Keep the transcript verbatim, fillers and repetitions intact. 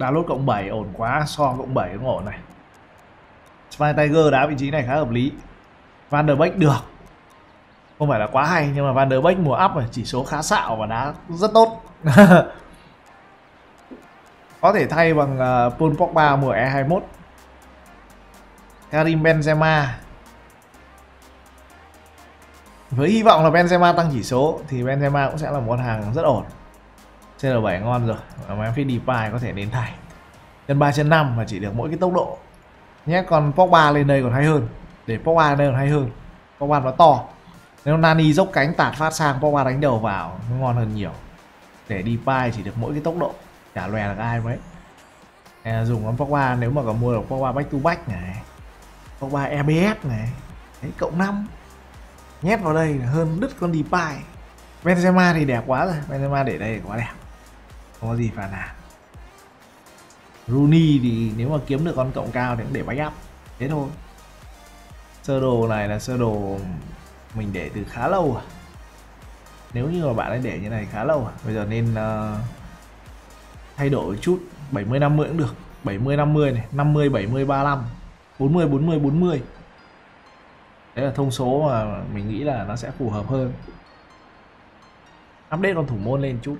Đá lốt cộng bảy ổn quá, so cộng bảy cũng ổn này. Spy Tiger đá vị trí này khá hợp lý. Van der Beek được, không phải là quá hay, nhưng mà Van der Beek mùa up này chỉ số khá xạo và đá rất tốt. Có thể thay bằng uh, Paul Pogba mùa E hai mốt. Karim Benzema, với hy vọng là Benzema tăng chỉ số thì Benzema cũng sẽ là một con hàng rất ổn. xê lờ bảy ngon rồi, Memphis Depay có thể đến thay. Chân ba chân năm mà chỉ được mỗi cái tốc độ nhé, còn Pogba lên đây còn hay hơn. Để Pogba lên đây còn hay hơn. Pogba nó to, nếu Nani dốc cánh tạt phát sang, Pogba đánh đầu vào nó ngon hơn nhiều. Để Depay chỉ được mỗi cái tốc độ, chả lòe được ai mấy. À, dùng con Pogba nếu mà có mua được Pogba back to back này, Pogba e bê ép này, đấy, cộng năm nhét vào đây là hơn đứt con Depay. Benzema thì đẹp quá rồi, Benzema để đây quá đẹp, không có gì phản nàn. Rooney thì nếu mà kiếm được con cộng cao thì cũng để backup thế thôi. Sơ đồ này là sơ đồ mình để từ khá lâu à. Nếu như mà bạn ấy để như này khá lâu à, bây giờ nên uh, thay đổi chút. Bảy mươi năm mươi cũng được, bảy mươi năm mươi này, năm mươi bảy mươi ba mươi lăm, bốn mươi bốn mươi bốn mươi. Đấy là thông số mà mình nghĩ là nó sẽ phù hợp hơn. Update con thủ môn lên chút.